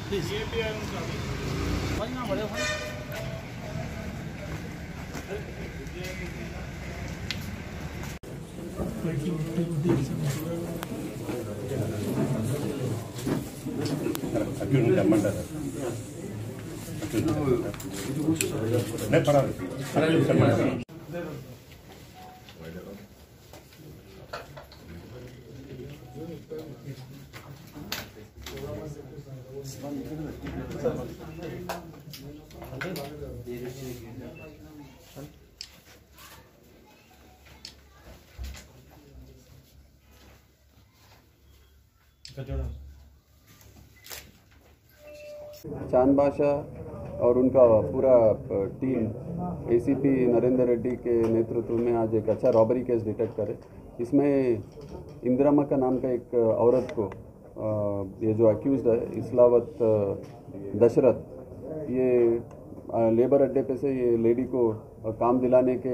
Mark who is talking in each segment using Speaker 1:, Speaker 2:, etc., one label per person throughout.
Speaker 1: Please.
Speaker 2: चांद बादशाह और उनका पूरा टीम एसीपी नरेंद्र रेड्डी के नेतृत्व में आज एक अच्छा रॉबरी केस डिटेक्ट करे। इसमें इंदिराम्मा का नाम का एक औरत को ये जो अक्यूज्ड है इस्लावत दशरथ, ये लेबर अड्डे पे से ये लेडी को काम दिलाने के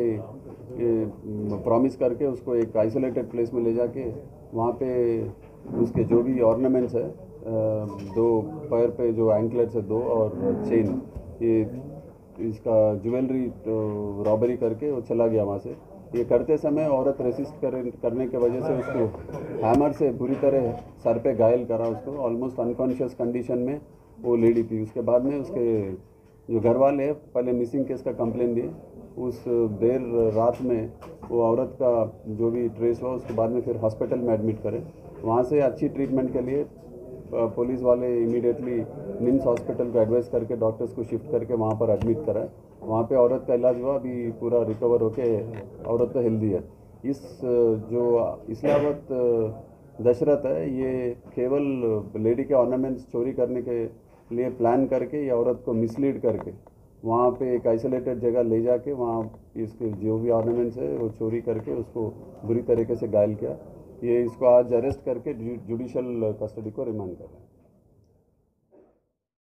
Speaker 2: प्रॉमिस करके उसको एक आइसोलेटेड प्लेस में ले जाके वहाँ पे उसके जो भी ऑर्नामेंट्स है, दो पैर पे जो एंकलेट्स है दो और चेन, ये इसका ज्वेलरी रॉबरी करके वो चला गया वहाँ से। ये करते समय औरत रेसिस्ट करने के वजह से उसको हैमर से बुरी तरह सर पे घायल करा, उसको ऑलमोस्ट अनकॉन्शियस कंडीशन में वो लेडी थी। उसके बाद में उसके जो घर वाले पहले मिसिंग केस का कंप्लेन दिए, उस देर रात में वो औरत का जो भी ट्रेस हुआ उसके बाद में फिर हॉस्पिटल में एडमिट करे। वहाँ से अच्छी ट्रीटमेंट के लिए पुलिस वाले इमीडिएटली निम्स हॉस्पिटल को एडवाइस करके डॉक्टर्स को शिफ्ट करके वहाँ पर एडमिट कराए। वहाँ पे औरत का इलाज हुआ, अभी पूरा रिकवर होके औरत तो हेल्दी है। इस जो इस्लावत दशरथ है, ये केवल लेडी के ऑर्नामेंट्स चोरी करने के लिए प्लान करके ये औरत को मिसलीड करके वहाँ पे एक आइसोलेटेड जगह ले जाके वहाँ इसके जो भी ऑर्नामेंट्स है वो चोरी करके उसको बुरी तरीके से घायल किया। ये इसको आज अरेस्ट करके जुडिशियल कस्टडी को रिमांड कर रहे हैं।